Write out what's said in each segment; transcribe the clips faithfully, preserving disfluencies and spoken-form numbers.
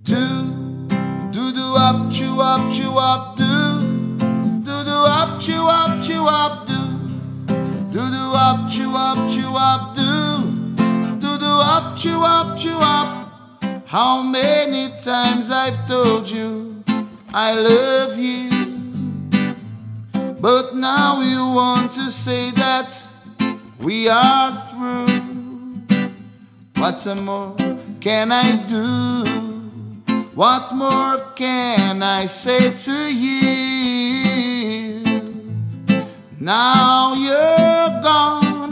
do, do do up, chew up, chew up, do, do do up, chew up, chew up, do, do do up, chew up, chew up, do, do do up, chew up, chew up. How many times I've told you I love you, but now you want to say that we are through. What more can I do? What more can I say to you? Now you're gone.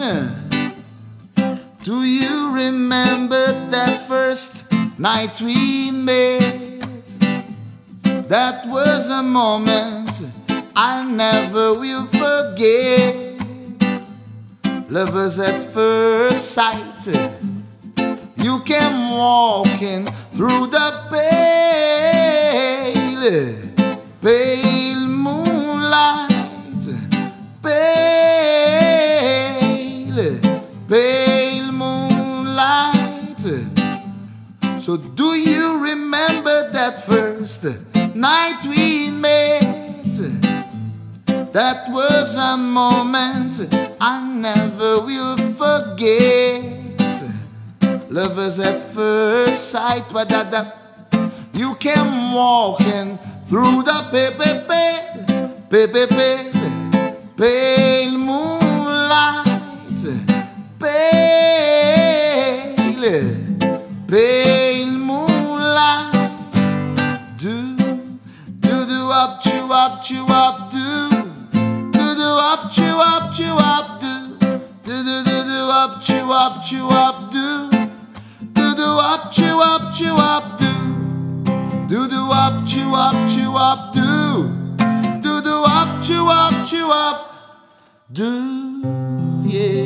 Do you remember that first night we met? That was a moment I never will forget. Lovers at first sight. You came walking through the pale, pale moonlight, pale, pale moonlight. So do you remember that first night we met? That was a moment I never will forget. Lovers at first sight, wadada. You came walking through the pale, pale, pale, pale, pale moonlight, pale, pale moonlight. Do, do do up, chew up, chew up, do, do do up, chew up, chew up, do, do do do do up, chew up, chew up, do. Do up, chew up, chew up, do. Do do up, chew up, chew up, do. Do do up, chew up, chew up, do. Yeah.